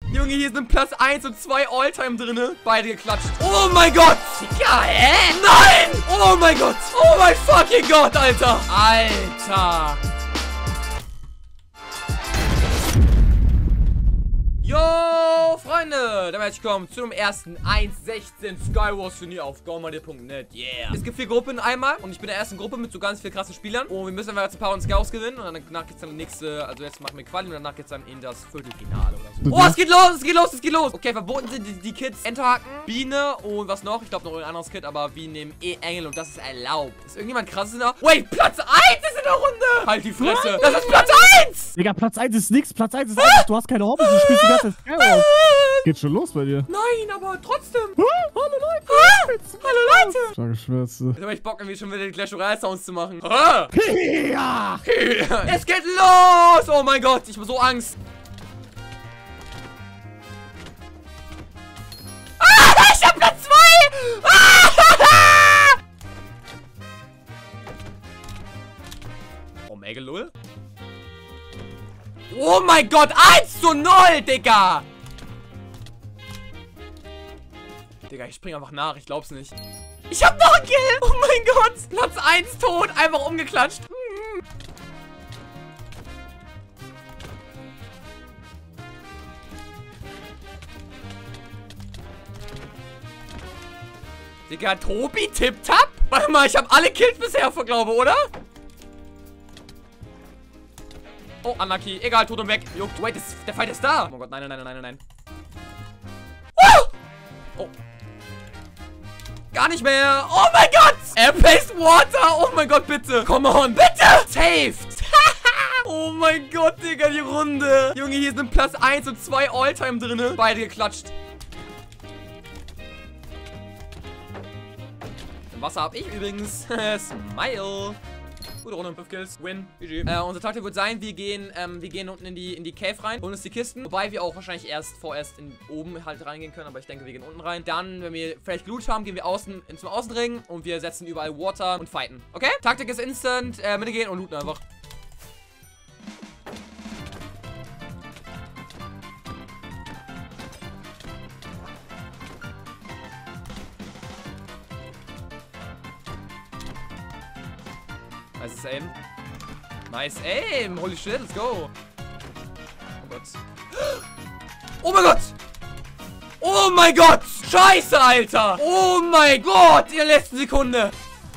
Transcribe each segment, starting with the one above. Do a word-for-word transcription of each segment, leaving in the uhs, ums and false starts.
Junge, hier sind Platz eins und zwei Alltime drinne. Beide geklatscht. Oh mein Gott. Ja, hä? Nein. Oh mein Gott. Oh mein fucking Gott, Alter. Alter. Yo, Freunde, damit herzlich willkommen zu dem ersten eins sechzehn Skywars Turnier auf GoModel punkt net. Yeah. Es gibt vier Gruppen einmal und ich bin in der ersten Gruppe mit so ganz vielen krassen Spielern. Und wir müssen dann jetzt ein paar uns Scouts gewinnen und danach geht's dann die nächste, also jetzt machen wir Quali und danach geht's dann in das Viertelfinale oder so. Oh, es geht los, es geht los, es geht los. Okay, verboten sind die, die Kids Enterhaken, Biene und was noch? Ich glaube noch ein anderes Kid, aber wir nehmen eh Engel und das ist erlaubt. Ist irgendjemand krass in der... Wait, Platz eins ist in der Runde. Halt die Fresse. Das ist Platz eins. Digga, Platz eins ist nix, Platz eins ist einfach, du hast keine Hobbys, du spielst die ganze Zeit Skywars. Geht schon los bei dir. Nein, aber trotzdem. Ah, hallo Leute. Ah, hallo Leute. Starke Schwärze. Jetzt hab ich Bock, irgendwie schon wieder die Clash Royale Sounds zu machen. Ah. Ja. Es geht los. Oh mein Gott, ich hab so Angst. Ah, ich hab Platz zwei. Ah. Oh, mega lol. Oh mein Gott, eins zu null, Digga. Digga, ich spring einfach nach, ich glaub's nicht. Ich hab noch einen Kill! Oh mein Gott! Platz eins tot, einfach umgeklatscht. Hm. Digga, Tobi, tipptapp? Warte mal, ich hab alle Kills bisher, glaube, oder? Oh, unlucky. Egal, tot und weg. Juckt. Wait, das, der Fight ist da. Oh mein Gott, nein, nein, nein, nein, nein, nein. Oh! Oh. Gar nicht mehr. Oh mein Gott. Er placed Water. Oh mein Gott, bitte. Come on, bitte. Saved. Oh mein Gott, Digga, die Runde. Junge, hier sind Platz eins und zwei Alltime drinne. Beide geklatscht. Im Wasser habe ich übrigens. Smile. Gute Runde und fünf Kills. Win. G G. Äh, unsere Taktik wird sein, wir gehen, ähm, wir gehen unten in die, in die Cave rein, holen uns die Kisten. Wobei wir auch wahrscheinlich erst vorerst in oben halt reingehen können, aber ich denke, wir gehen unten rein. Dann, wenn wir vielleicht Loot haben, gehen wir außen in zum Außenring und wir setzen überall Water und fighten. Okay? Taktik ist instant. Äh, Mitte gehen und looten einfach. Nice Aim. Nice Aim. Holy shit, let's go. Oh Gott. Oh mein Gott. Oh mein Gott. Scheiße, Alter. Oh mein Gott. In der letzten Sekunde.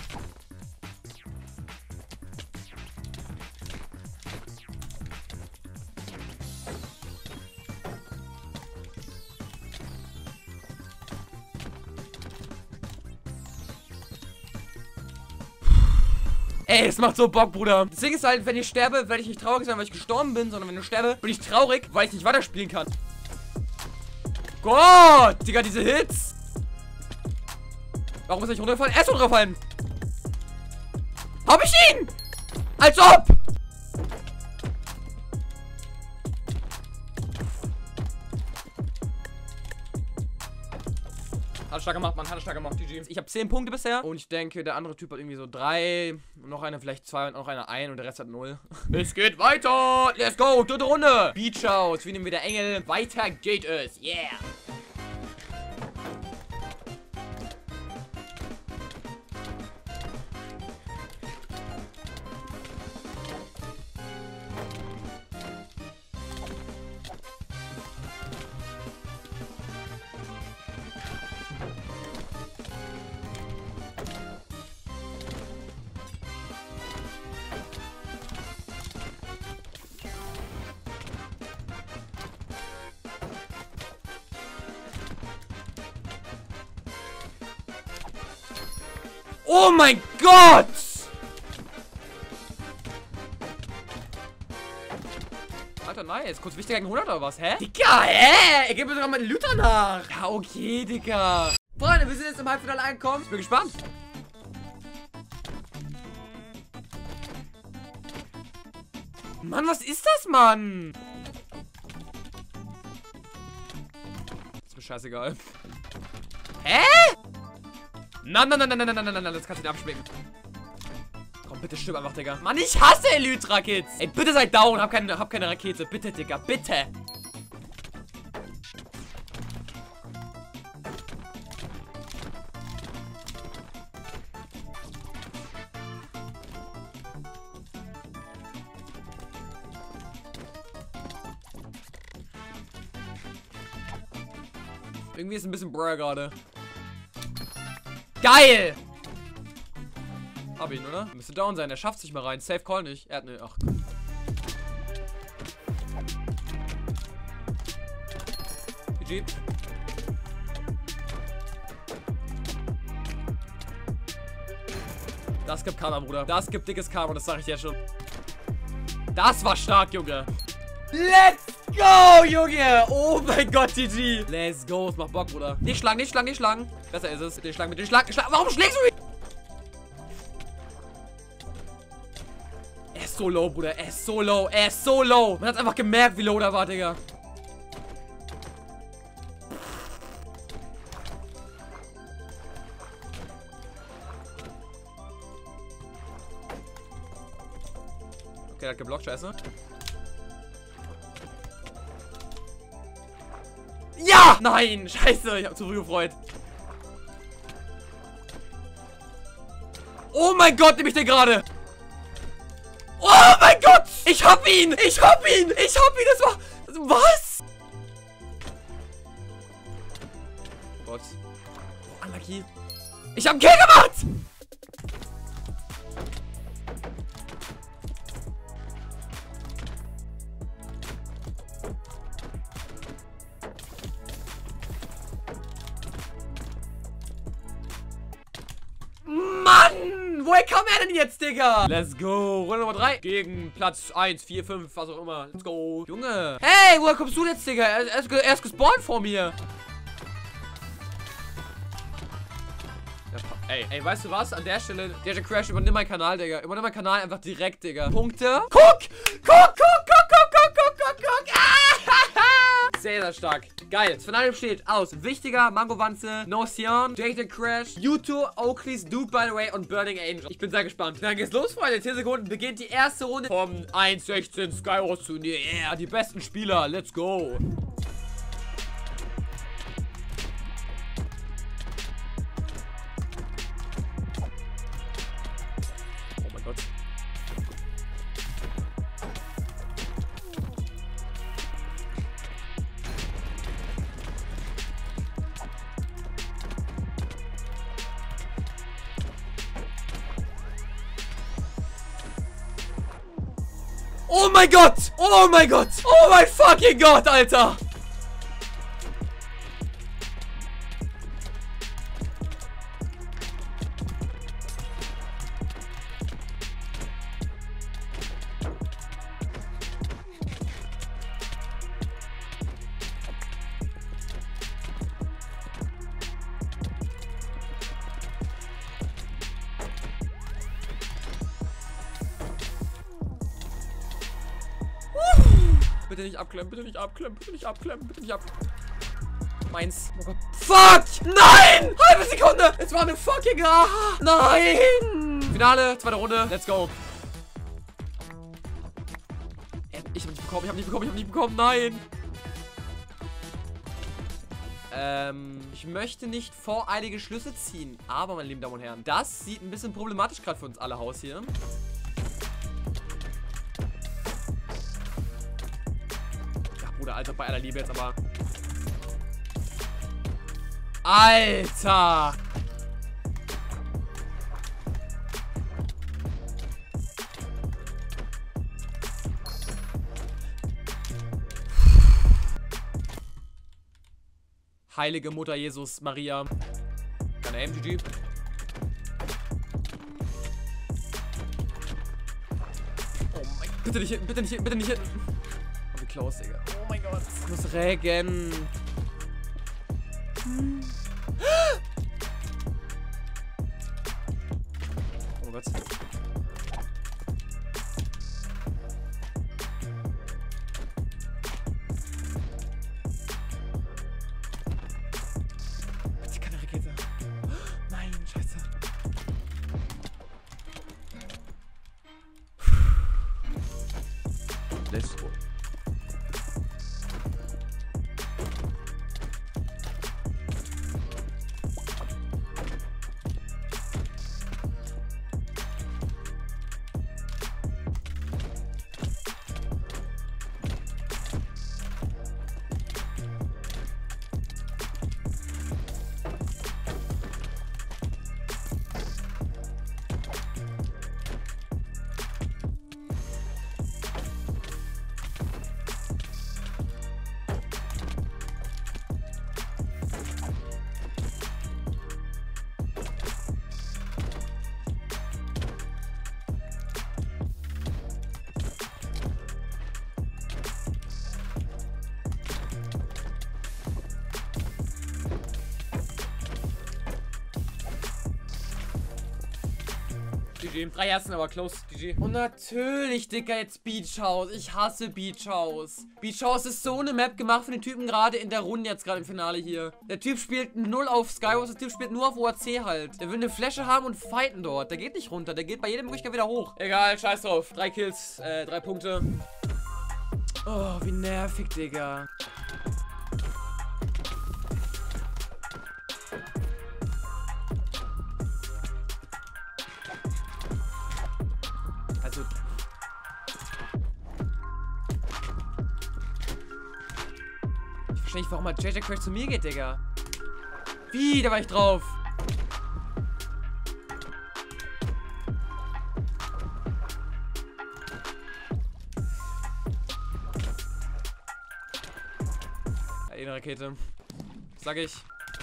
Ey, es macht so Bock, Bruder. Das Ding ist halt, wenn ich sterbe, werde ich nicht traurig sein, weil ich gestorben bin, sondern wenn ich sterbe, bin ich traurig, weil ich nicht weiterspielen kann. Gott, Digga, diese Hits. Warum ist er nicht runtergefallen? Er ist runtergefallen. Hab ich ihn? Als ob. Hat er stark gemacht, Mann. Hat er stark gemacht, G G. Ich habe zehn Punkte bisher. Und ich denke, der andere Typ hat irgendwie so drei. Noch einer vielleicht zwei und noch einer ein. Und der Rest hat null. Es geht weiter. Let's go. Dritte Runde. Beach House. Wir nehmen wieder Engel. Weiter geht es. Yeah. Oh mein Gott! Alter, nice. Kurz wichtiger gegen hundert oder was? Hä? Digga, hä? Er gibt mir sogar mal den Lüter nach. Ja, okay, Digga. Freunde, wir sind jetzt im Halbfinale angekommen. Ich bin gespannt. Mann, was ist das, Mann? Ist mir scheißegal. Hä? Nein, nein, nein, nein, nein, nein, nein, nein, das kannst du nicht abschmecken. Komm, bitte stirb einfach, Digga. Mann, ich hasse Elytra-Kids. Ey, bitte seid down, hab keine, hab keine Rakete. Bitte, Digga, bitte. Irgendwie ist ein bisschen Brr gerade. Geil! Hab ihn, oder? Müsste down sein. Er schafft sich mal rein. Safe Call nicht. Er hat ne. Ach. G G. Das gibt Karma, Bruder. Das gibt dickes Karma, das sage ich dir schon. Das war stark, Junge. Let's go, Junge. Oh mein Gott, G G. Let's go. Es macht Bock, Bruder. Nicht schlagen, nicht schlagen, nicht schlagen. Besser ist es. Den Schlag mit den Schlag. Schlag. Warum schlägst du mich? Er ist so low, Bruder. Er ist so low. Er ist so low. Man hat einfach gemerkt, wie low da war, Digga. Okay, er hat geblockt, scheiße. Ja! Nein, scheiße, ich hab zu früh gefreut. Oh mein Gott, nehme ich den gerade. Oh mein Gott! Ich hab ihn! Ich hab ihn! Ich hab ihn! Das war... Was? Oh Gott. Oh, unlucky. Ich hab einen Kill gemacht! Mann! Woher kam er denn jetzt, Digga? Let's go. Runde Nummer drei. Gegen Platz eins, vier, fünf, was auch immer. Let's go. Junge. Hey, woher kommst du jetzt, Digga? Er, er, ist, er ist gespawnt vor mir. Ja, ey, ey, weißt du was? An der Stelle, der Crash, übernimm meinen Kanal, Digga. Übernimm meinen Kanal einfach direkt, Digga. Punkte. Guck! Guck, guck, guck, guck, guck, guck, guck, guck. Ah! Sehr, sehr stark. Geil. Das Finale besteht aus Wichtiger, Mangowanze, Nocian, Jade Crash, Yuto, Oakleys, Dude by the way und Burning Angel. Ich bin sehr gespannt. Dann geht's los, Freunde. In zehn Sekunden beginnt die erste Runde vom eins sechzehn Skywars Turnier. Yeah, die besten Spieler. Let's go. Oh mein Gott. Oh mein Gott! Oh mein Gott! Oh mein fucking Gott, Alter! Bitte nicht abklemmen, bitte nicht abklemmen, bitte nicht abklemmen, bitte nicht abklemmen. Meins. Oh Gott. Fuck! Nein! Halbe Sekunde! Es war eine fucking... Ah, nein! Finale, zweite Runde. Let's go. Ich hab nicht bekommen, ich hab nicht bekommen, ich hab nicht bekommen. Nein! Ähm, ich möchte nicht voreilige Schlüsse ziehen. Aber, meine lieben Damen und Herren, das sieht ein bisschen problematisch gerade für uns alle aus hier. Bruder, Alter, bei aller Liebe jetzt, aber... Alter! Heilige Mutter Jesus, Maria. Keine M G G. Oh mein Gott, bitte nicht hinten, bitte nicht hinten, bitte nicht hinten. Close, Digga. Oh mein Gott. Ich muss regen. Hm. Oh Gott. Bitte keine Rakete. Nein, scheiße. Let's go. G G. Drei Herzen, aber close. G G. Und natürlich, Dicker, jetzt Beach House. Ich hasse Beach House. Beach House ist so eine Map gemacht für den Typen gerade in der Runde, jetzt gerade im Finale hier. Der Typ spielt null auf Skywars, der Typ spielt nur auf O A C halt. Der will eine Flasche haben und fighten dort. Der geht nicht runter, der geht bei jeder Möglichkeit wieder hoch. Egal, scheiß drauf. Drei Kills, äh, drei Punkte. Oh, wie nervig, Digga. Also... Ich verstehe nicht, warum mal J J Crash zu mir geht, Digga. Wie? Da war ich drauf. Eine Rakete. Sag ich.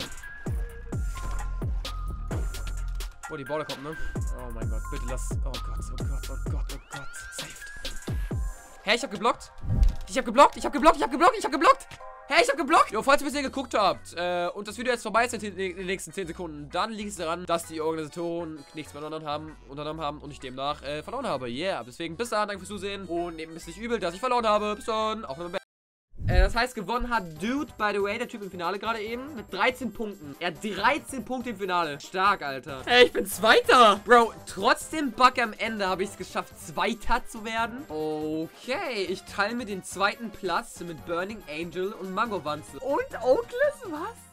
Oh, die Border kommt, ne? Oh mein Gott, bitte lass. Oh Gott, oh Gott, oh Gott, oh Gott. Saved. Hä, ich hab geblockt? Ich hab geblockt, ich hab geblockt, ich hab geblockt, ich hab geblockt! Hä, ich hab geblockt! Jo, falls ihr bisher geguckt habt äh, und das Video jetzt vorbei ist in den nächsten zehn Sekunden, dann liegt es daran, dass die Organisatoren nichts mehr unternommen haben, unternommen haben und ich demnach äh, verloren habe. Yeah, deswegen bis dann, danke fürs Zusehen und nehmt es nicht übel, dass ich verloren habe. Bis dann, auch wenn Äh, das heißt, gewonnen hat Dude, by the way, der Typ im Finale gerade eben, mit dreizehn Punkten. Er hat dreizehn Punkte im Finale. Stark, Alter. Hey, ich bin Zweiter. Bro, trotz dem Bug am Ende habe ich es geschafft, Zweiter zu werden. Okay, ich teile mir den zweiten Platz mit Burning Angel und Mango Wanze. Und Oakless, was?